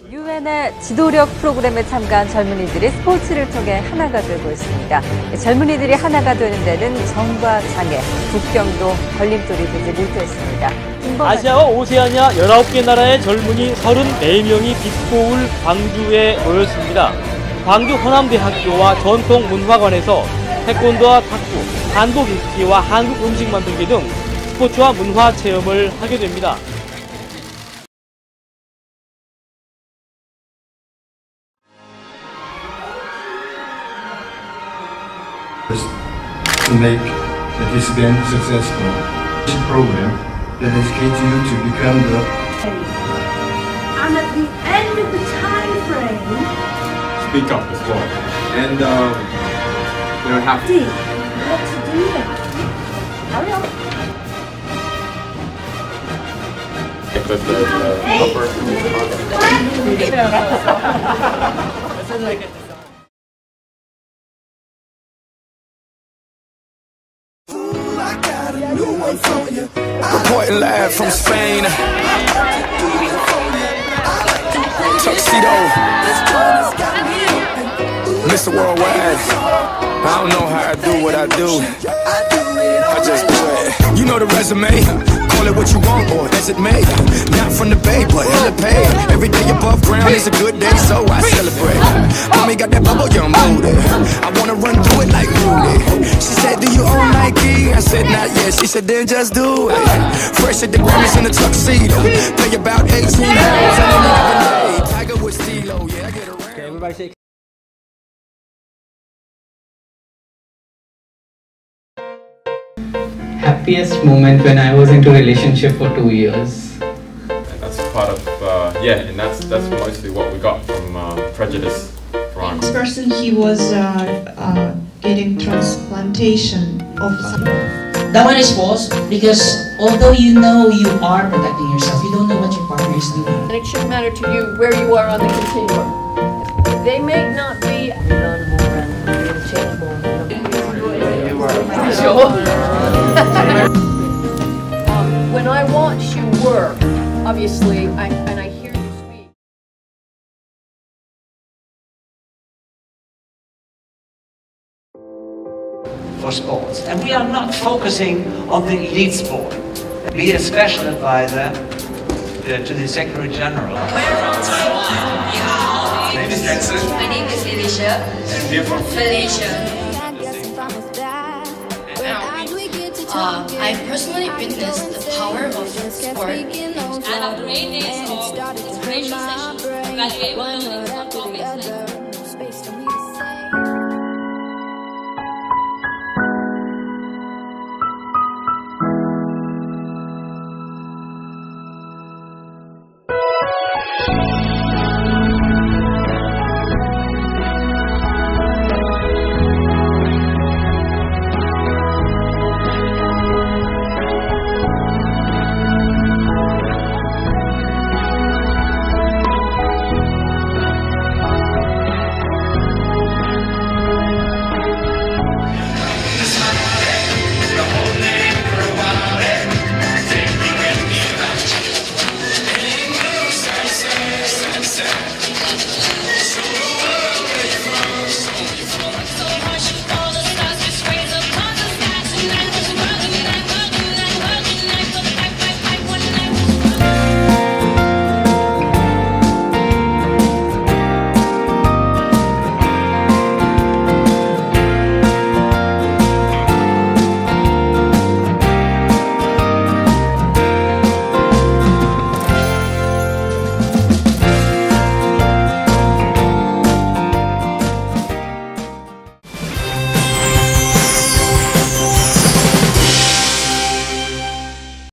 유엔의 지도력 프로그램에 참가한 젊은이들이 스포츠를 통해 하나가 되고 있습니다. 젊은이들이 하나가 되는 데는 정과 장애, 국경도 걸림돌이 되지 못했습니다. 아시아와 오세아니아 19개 나라의 젊은이 34명이 빛고울 광주에 모였습니다. 광주 호남대학교와 전통문화관에서 태권도와 탁구, 한복 입기와 한국 음식 만들기 등 스포츠와 문화 체험을 하게 됩니다. To make this event successful, this program that educates you to become the. And at the end of the time frame, speak up as well, and have to what to do that. Hurry up. Reporting live from Spain. Tuxedo. Mr. Worldwide. I don't know how I do what I do. I just do it. You know the resume. Call it what you want, or as it may. Not from the Bay, but hella pay. Every day above ground is a good day, so I celebrate. Mommy got that bubble gum booty. I wanna run through it like Rudy. She said, do you own Nike? I said, not yet. She said, then just do it. Fresh at the Grammys in a tuxedo. Play about 18 hours on any given day. Tiger with Stilo, yeah, I get around. Okay, everybody shake. Happiest moment when I was into a relationship for 2 years. And that's part of and that's mostly what we got from Prejudice. This person, he was getting transplantation of something. That one is false because although you know you are protecting yourself, you don't know what your partner is doing. And it shouldn't matter to you where you are on the continuum. They may not be non-more and interchangeable. Sure. When I watch you work, obviously, and I hear you speak. For sports, and we are not focusing on the elite sport. Be a special advisor to the Secretary General. My name is Jensen. My name is Alicia. And we are from Malaysia. I personally witnessed the power of sport and a great days of inspiration sessions evaluate what